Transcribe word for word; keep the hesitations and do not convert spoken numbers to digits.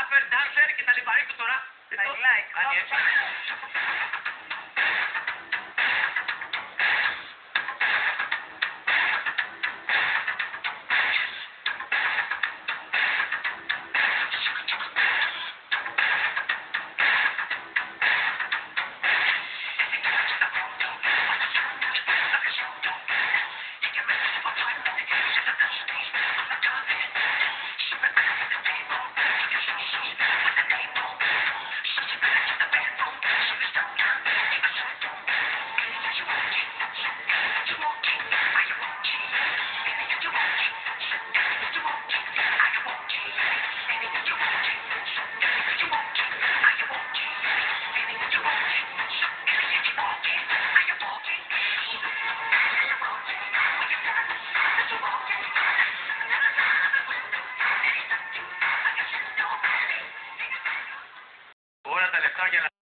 rapper, dancer και τα λοιπά. Ρίχτω τώρα. I like. Κάνει έτσι. Όλα τα λεφτά για να